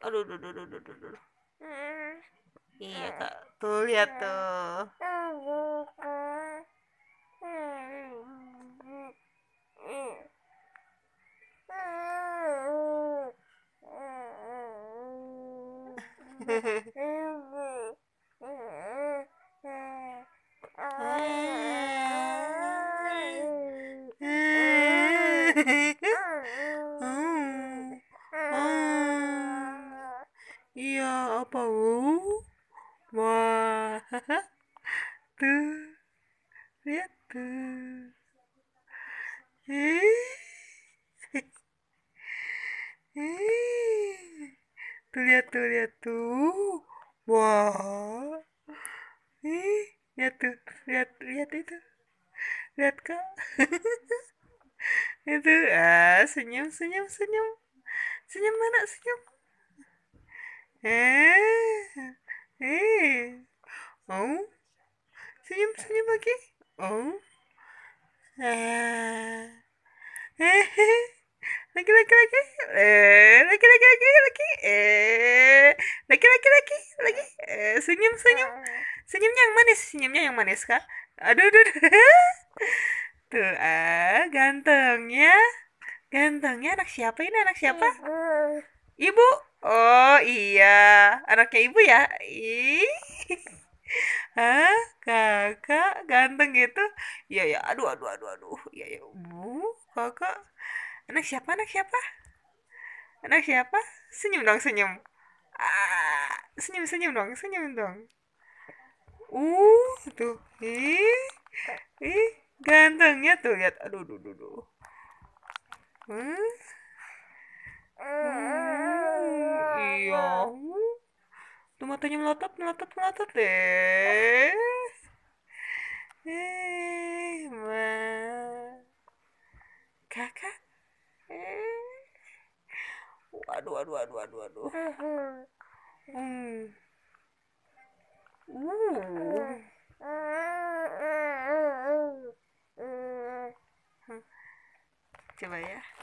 Aduh, aduh, aduh, aduh, aduh, aduh. Iya kak, tuh lihat tuh. Iya, apa? Wah, tuh, lihat tuh. Tuh, lihat tuh. Wah, lihat tuh, lihat, lihat itu, lihat kak. Itu, senyum, senyum, senyum, senyum mana senyum? Eh, oh, senyum, senyum lagi. Oh, ah, lagi, lagi, lagi, lagi, lagi, lagi, lagi, lagi, lagi, lagi, lagi, senyum, senyum, senyumnya yang manis, senyumnya yang manis kak. Aduh, aduh, aduh. Tuh, gantengnya, gantengnya anak siapa ini? Anak siapa? Ibu. Oh iya, anaknya ibu ya. Ih, hah, kakak ganteng gitu. Iya ya, aduh, aduh, aduh, aduh. Iya ya, kakak. Anak siapa? Anak siapa? Anak siapa? Senyum dong, senyum. Senyum, senyum dong, senyum dong. Tuh. Ih, gantengnya tuh lihat. Aduh, aduh, aduh, aduh. Hmm, iya. Tuh matanya melotot, melotot, melotot deh. Kakak. Eh. Waduh, waduh, waduh, waduh, waduh. Hmm. Uh. Coba ya.